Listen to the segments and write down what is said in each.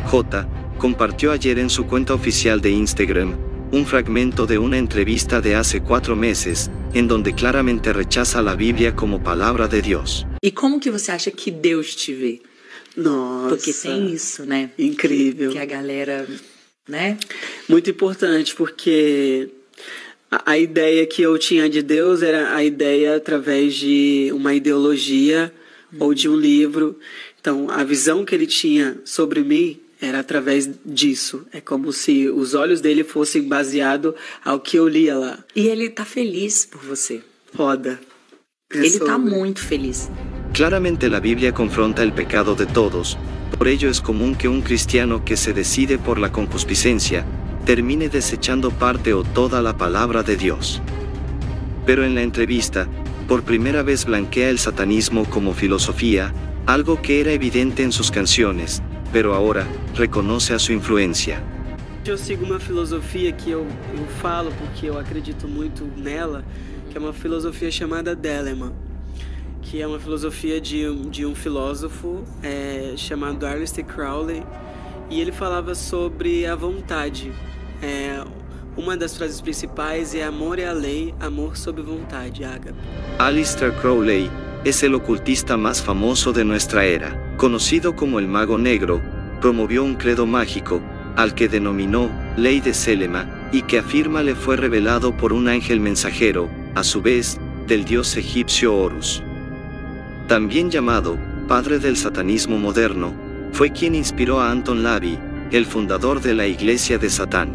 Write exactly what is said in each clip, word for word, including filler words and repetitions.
J, compartió ayer en su cuenta oficial de Instagram un fragmento de una entrevista de hace cuatro meses, en donde claramente rechaza la Biblia como palabra de Dios. E como que você acha que Deus te vê? Nossa, Porque tem isso, né? Incrível. Que, que a galera, né? Muito importante, porque a, a ideia que eu tinha de Deus era a ideia através de uma ideologia hum. ou de um livro. Então, a visão que ele tinha sobre mim era através disso. É como se os olhos dele fossem baseados ao que eu lia lá. E ele tá feliz por você. Foda. Ele está muito feliz. Claramente la Biblia confronta el pecado de todos, por ello es común que un cristiano que se decide por la concupiscencia, termine desechando parte o toda la palabra de Dios. Pero en la entrevista, por primera vez blanquea el satanismo como filosofía, algo que era evidente en sus canciones, pero ahora reconoce a su influencia. Eu sigo uma filosofia que eu, eu falo porque eu acredito muito nela, que é uma filosofia chamada Deleman, que é uma filosofia de um, de um filósofo é, chamado Aleister Crowley, e ele falava sobre a vontade. É, uma das frases principais é amor é a lei, amor sob vontade, ágape. Aleister Crowley es el ocultista más famoso de nuestra era, conocido como el Mago Negro, promovió un credo mágico, al que denominó Ley de Selema, y que afirma le fue revelado por un ángel mensajero, a su vez, del dios egipcio Horus. También llamado padre del satanismo moderno, fue quien inspiró a Anton LaVey, el fundador de la Iglesia de Satán.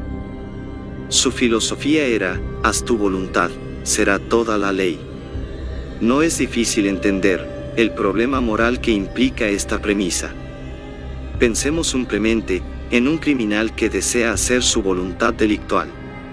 Su filosofía era, haz tu voluntad, será toda la ley. No es difícil entender el problema moral que implica esta premisa. Pensemos simplemente en un criminal que desea hacer su voluntad delictual.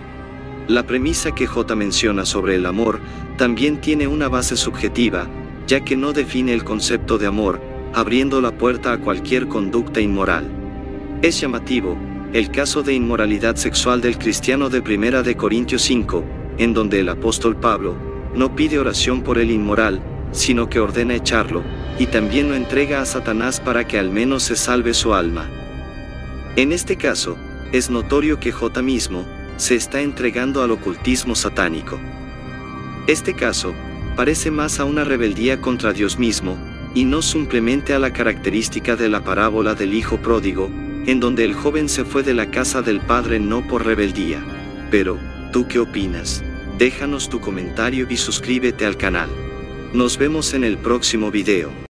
La premisa que J menciona sobre el amor también tiene una base subjetiva, ya que no define el concepto de amor, abriendo la puerta a cualquier conducta inmoral. Es llamativo el caso de inmoralidad sexual del cristiano de Primera de Corintios cinco, en donde el apóstol Pablo no pide oración por el inmoral, sino que ordena echarlo, y también lo entrega a Satanás para que al menos se salve su alma. En este caso, es notorio que J mismo se está entregando al ocultismo satánico. Este caso parece más a una rebeldía contra Dios mismo, y no simplemente a la característica de la parábola del hijo pródigo, en donde el joven se fue de la casa del padre no por rebeldía. Pero, ¿tú qué opinas? Déjanos tu comentario y suscríbete al canal. Nos vemos en el próximo video.